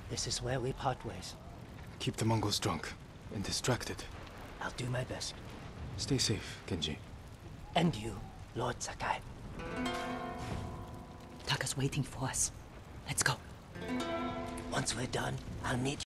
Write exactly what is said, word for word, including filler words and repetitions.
This is where we part ways. Keep the Mongols drunk and distracted. I'll do my best. Stay safe, Kenji. And you, Lord Sakai. Taka's waiting for us. Let's go. Once we're done, I'll meet